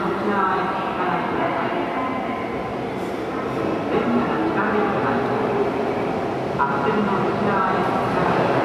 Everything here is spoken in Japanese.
沖縄へお帰りください。電車が近づいてまいります。アクセルの内側へお帰りください。